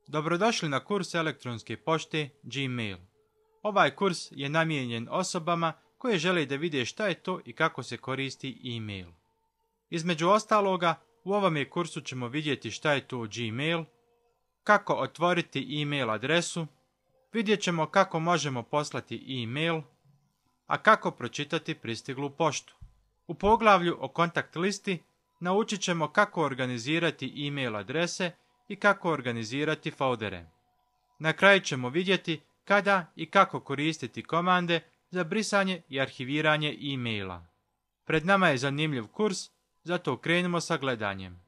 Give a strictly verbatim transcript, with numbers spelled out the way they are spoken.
Dobrodošli na kurs elektronske pošte Gmail. Ovaj kurs je namijenjen osobama koje žele da vide šta je to i kako se koristi e-mail. Između ostaloga, u ovome kursu ćemo vidjeti šta je to Gmail, kako otvoriti e-mail adresu, vidjet ćemo kako možemo poslati e-mail, a kako pročitati pristiglu poštu. U poglavlju o kontakt listi naučit ćemo kako organizirati e-mail adrese i kako organizirati foldere. Na kraju ćemo vidjeti kada i kako koristiti komande za brisanje i arhiviranje e-maila. Pred nama je zanimljiv kurs, zato krenimo sa gledanjem.